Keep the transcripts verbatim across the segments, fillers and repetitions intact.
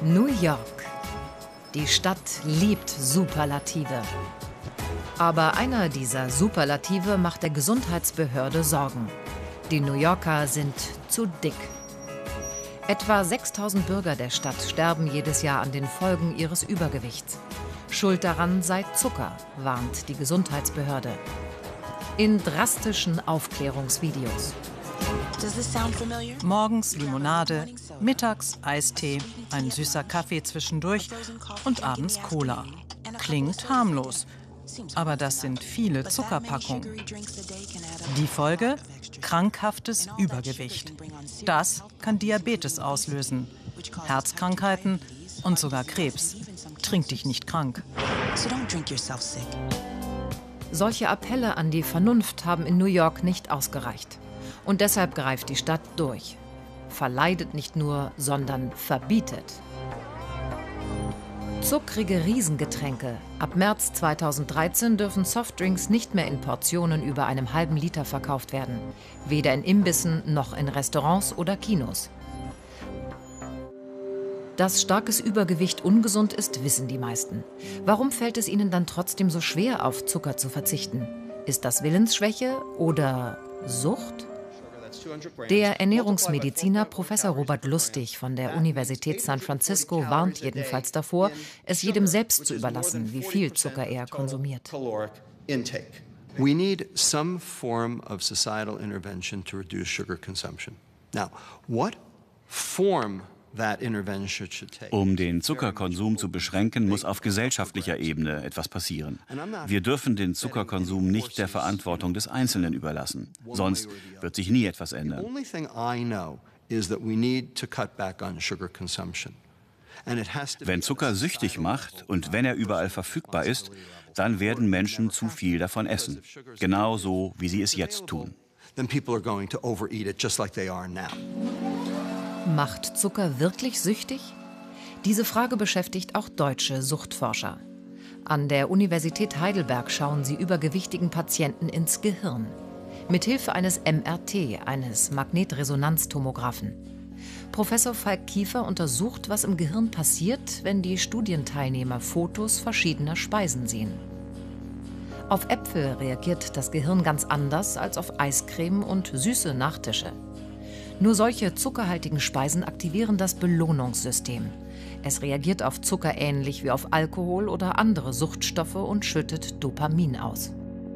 New York. Die Stadt liebt Superlative. Aber einer dieser Superlative macht der Gesundheitsbehörde Sorgen. Die New Yorker sind zu dick. Etwa sechstausend Bürger der Stadt sterben jedes Jahr an den Folgen ihres Übergewichts. Schuld daran sei Zucker, warnt die Gesundheitsbehörde. In drastischen Aufklärungsvideos. Morgens Limonade, mittags Eistee, ein süßer Kaffee zwischendurch und abends Cola. Klingt harmlos, aber das sind viele Zuckerpackungen. Die Folge? Krankhaftes Übergewicht. Das kann Diabetes auslösen, Herzkrankheiten und sogar Krebs. Trink dich nicht krank. Solche Appelle an die Vernunft haben in New York nicht ausgereicht. Und deshalb greift die Stadt durch. Verleidet nicht nur, sondern verbietet. Zuckrige Riesengetränke. Ab März zweitausenddreizehn dürfen Softdrinks nicht mehr in Portionen über einem halben Liter verkauft werden. Weder in Imbissen noch in Restaurants oder Kinos. Dass starkes Übergewicht ungesund ist, wissen die meisten. Warum fällt es ihnen dann trotzdem so schwer, auf Zucker zu verzichten? Ist das Willensschwäche oder Sucht? Der Ernährungsmediziner Professor Robert Lustig von der Universität San Francisco warnt jedenfalls davor, es jedem selbst zu überlassen, wie viel Zucker er konsumiert. We need some form of societal intervention to reduce sugar consumption. Now, what form that intervention should take? Um den Zuckerkonsum zu beschränken, muss auf gesellschaftlicher Ebene etwas passieren. Wir dürfen den Zuckerkonsum nicht der Verantwortung des Einzelnen überlassen. Sonst wird sich nie etwas ändern. The only thing I know is that we need to cut back on sugar consumption. Wenn Zucker süchtig macht und wenn er überall verfügbar ist, dann werden Menschen zu viel davon essen. Genau so, wie sie es jetzt tun. Then people are going to overeat it just like they are now. Macht Zucker wirklich süchtig? Diese Frage beschäftigt auch deutsche Suchtforscher. An der Universität Heidelberg schauen sie übergewichtigen Patienten ins Gehirn. Mithilfe eines M R T, eines Magnetresonanztomographen. Professor Falk Kiefer untersucht, was im Gehirn passiert, wenn die Studienteilnehmer Fotos verschiedener Speisen sehen. Auf Äpfel reagiert das Gehirn ganz anders als auf Eiscreme und süße Nachtische. Nur solche zuckerhaltigen Speisen aktivieren das Belohnungssystem. Es reagiert auf Zucker ähnlich wie auf Alkohol oder andere Suchtstoffe und schüttet Dopamin aus.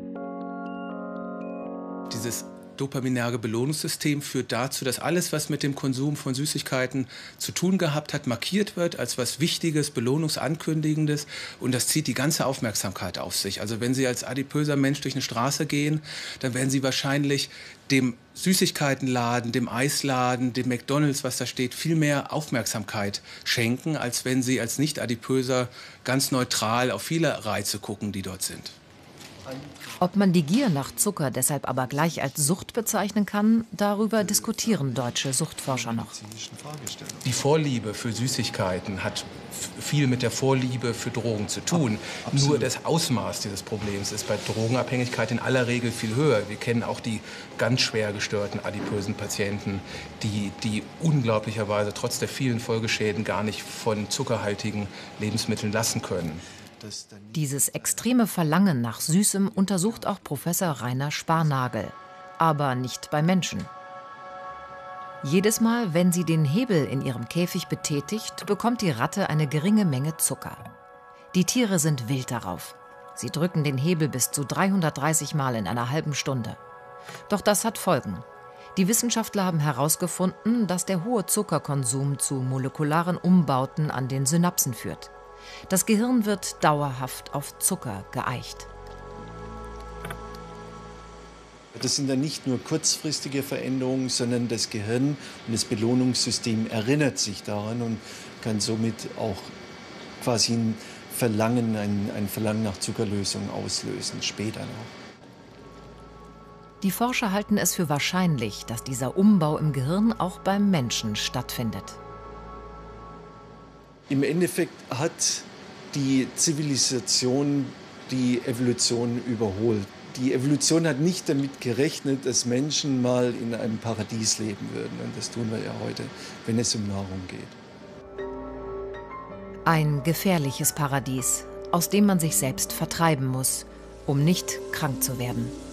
Dieses dopaminerge Belohnungssystem führt dazu, dass alles, was mit dem Konsum von Süßigkeiten zu tun gehabt hat, markiert wird als was Wichtiges, Belohnungsankündigendes, und das zieht die ganze Aufmerksamkeit auf sich. Also wenn Sie als adipöser Mensch durch eine Straße gehen, dann werden Sie wahrscheinlich dem Süßigkeitenladen, dem Eisladen, dem McDonald's, was da steht, viel mehr Aufmerksamkeit schenken, als wenn Sie als Nicht-Adipöser ganz neutral auf viele Reize gucken, die dort sind. Ob man die Gier nach Zucker deshalb aber gleich als Sucht bezeichnen kann, darüber diskutieren deutsche Suchtforscher noch. Die Vorliebe für Süßigkeiten hat viel mit der Vorliebe für Drogen zu tun. Absolut. Nur das Ausmaß dieses Problems ist bei Drogenabhängigkeit in aller Regel viel höher. Wir kennen auch die ganz schwer gestörten adipösen Patienten, die, die unglaublicherweise trotz der vielen Folgeschäden gar nicht von zuckerhaltigen Lebensmitteln lassen können. Dieses extreme Verlangen nach Süßem untersucht auch Professor Rainer Sparnagel, aber nicht bei Menschen. Jedes Mal, wenn sie den Hebel in ihrem Käfig betätigt, bekommt die Ratte eine geringe Menge Zucker. Die Tiere sind wild darauf. Sie drücken den Hebel bis zu dreihundertdreißig Mal in einer halben Stunde. Doch das hat Folgen. Die Wissenschaftler haben herausgefunden, dass der hohe Zuckerkonsum zu molekularen Umbauten an den Synapsen führt. Das Gehirn wird dauerhaft auf Zucker geeicht. Das sind dann nicht nur kurzfristige Veränderungen, sondern das Gehirn und das Belohnungssystem erinnert sich daran und kann somit auch quasi ein Verlangen, ein, ein Verlangen nach Zuckerlösung auslösen, später noch. Die Forscher halten es für wahrscheinlich, dass dieser Umbau im Gehirn auch beim Menschen stattfindet. Im Endeffekt hat die Zivilisation die Evolution überholt. Die Evolution hat nicht damit gerechnet, dass Menschen mal in einem Paradies leben würden. Und das tun wir ja heute, wenn es um Nahrung geht. Ein gefährliches Paradies, aus dem man sich selbst vertreiben muss, um nicht krank zu werden.